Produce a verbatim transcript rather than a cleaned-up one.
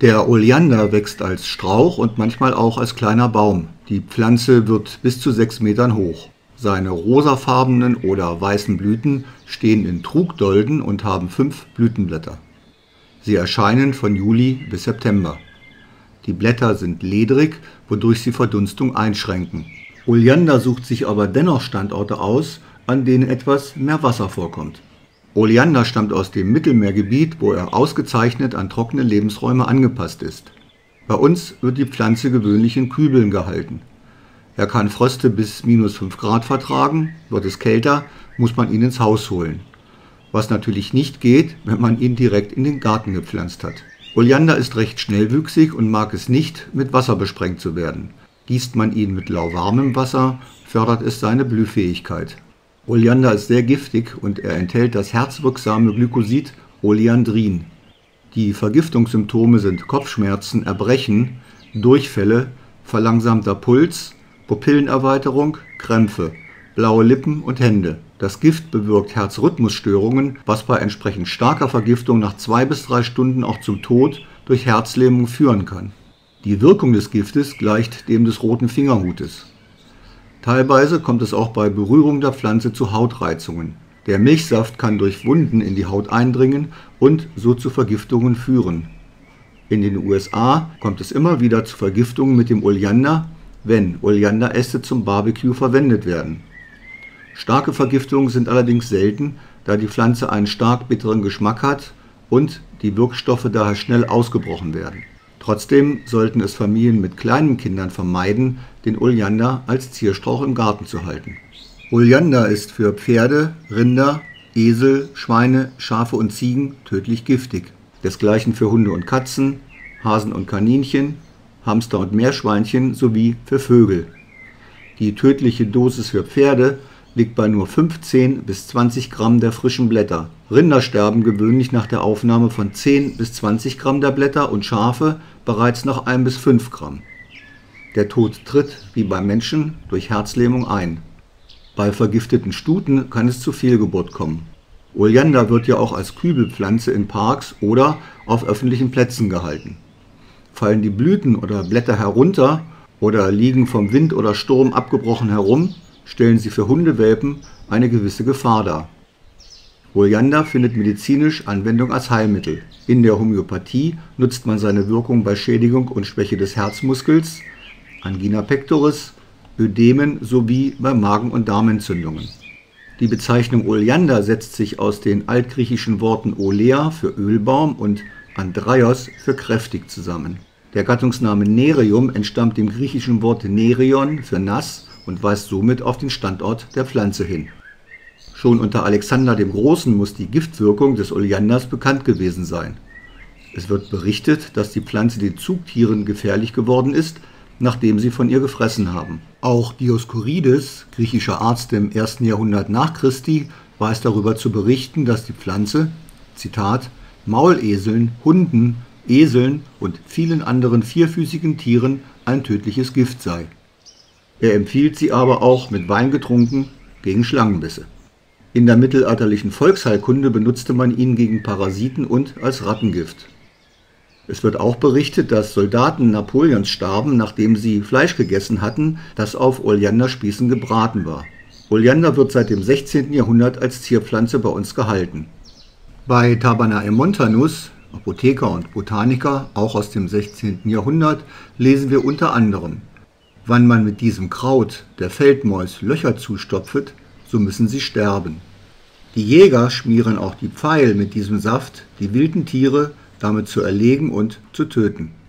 Der Oleander wächst als Strauch und manchmal auch als kleiner Baum. Die Pflanze wird bis zu sechs Metern hoch. Seine rosafarbenen oder weißen Blüten stehen in Trugdolden und haben fünf Blütenblätter. Sie erscheinen von Juli bis September. Die Blätter sind ledrig, wodurch sie Verdunstung einschränken. Oleander sucht sich aber dennoch Standorte aus, an denen etwas mehr Wasser vorkommt. Oleander stammt aus dem Mittelmeergebiet, wo er ausgezeichnet an trockene Lebensräume angepasst ist. Bei uns wird die Pflanze gewöhnlich in Kübeln gehalten. Er kann Fröste bis minus fünf Grad vertragen, wird es kälter, muss man ihn ins Haus holen. Was natürlich nicht geht, wenn man ihn direkt in den Garten gepflanzt hat. Oleander ist recht schnellwüchsig und mag es nicht, mit Wasser besprengt zu werden. Gießt man ihn mit lauwarmem Wasser, fördert es seine Blühfähigkeit. Oleander ist sehr giftig und er enthält das herzwirksame Glykosid Oleandrin. Die Vergiftungssymptome sind Kopfschmerzen, Erbrechen, Durchfälle, verlangsamter Puls, Pupillenerweiterung, Krämpfe, blaue Lippen und Hände. Das Gift bewirkt Herzrhythmusstörungen, was bei entsprechend starker Vergiftung nach zwei bis drei Stunden auch zum Tod durch Herzlähmung führen kann. Die Wirkung des Giftes gleicht dem des roten Fingerhutes. Teilweise kommt es auch bei Berührung der Pflanze zu Hautreizungen. Der Milchsaft kann durch Wunden in die Haut eindringen und so zu Vergiftungen führen. In den U S A kommt es immer wieder zu Vergiftungen mit dem Oleander, wenn Oleanderäste zum Barbecue verwendet werden. Starke Vergiftungen sind allerdings selten, da die Pflanze einen stark bitteren Geschmack hat und die Wirkstoffe daher schnell ausgebrochen werden. Trotzdem sollten es Familien mit kleinen Kindern vermeiden, den Oleander als Zierstrauch im Garten zu halten. Oleander ist für Pferde, Rinder, Esel, Schweine, Schafe und Ziegen tödlich giftig. Desgleichen für Hunde und Katzen, Hasen und Kaninchen, Hamster und Meerschweinchen sowie für Vögel. Die tödliche Dosis für Pferde liegt bei nur fünfzehn bis zwanzig Gramm der frischen Blätter. Rinder sterben gewöhnlich nach der Aufnahme von zehn bis zwanzig Gramm der Blätter und Schafe bereits nach ein bis fünf Gramm. Der Tod tritt, wie beim Menschen, durch Herzlähmung ein. Bei vergifteten Stuten kann es zu Fehlgeburt kommen. Oleander wird ja auch als Kübelpflanze in Parks oder auf öffentlichen Plätzen gehalten. Fallen die Blüten oder Blätter herunter oder liegen vom Wind oder Sturm abgebrochen herum, stellen sie für Hundewelpen eine gewisse Gefahr dar. Oleander findet medizinisch Anwendung als Heilmittel. In der Homöopathie nutzt man seine Wirkung bei Schädigung und Schwäche des Herzmuskels, Angina pectoris, Ödemen sowie bei Magen- und Darmentzündungen. Die Bezeichnung Oleander setzt sich aus den altgriechischen Worten Olea für Ölbaum und Andreios für kräftig zusammen. Der Gattungsname Nerium entstammt dem griechischen Wort Nerion für nass und weist somit auf den Standort der Pflanze hin. Schon unter Alexander dem Großen muss die Giftwirkung des Oleanders bekannt gewesen sein. Es wird berichtet, dass die Pflanze den Zugtieren gefährlich geworden ist, nachdem sie von ihr gefressen haben. Auch Dioskurides, griechischer Arzt im ersten Jahrhundert nach Christi, weiß darüber zu berichten, dass die Pflanze, Zitat, Mauleseln, Hunden, Eseln und vielen anderen vierfüßigen Tieren ein tödliches Gift sei. Er empfiehlt sie aber auch mit Wein getrunken gegen Schlangenbisse. In der mittelalterlichen Volksheilkunde benutzte man ihn gegen Parasiten und als Rattengift. Es wird auch berichtet, dass Soldaten Napoleons starben, nachdem sie Fleisch gegessen hatten, das auf Oleanderspießen gebraten war. Oleander wird seit dem sechzehnten Jahrhundert als Zierpflanze bei uns gehalten. Bei Tabanae montanus, Apotheker und Botaniker, auch aus dem sechzehnten Jahrhundert, lesen wir unter anderem: Wann man mit diesem Kraut der Feldmäus Löcher zustopfet, so müssen sie sterben. Die Jäger schmieren auch die Pfeil mit diesem Saft, die wilden Tiere damit zu erlegen und zu töten.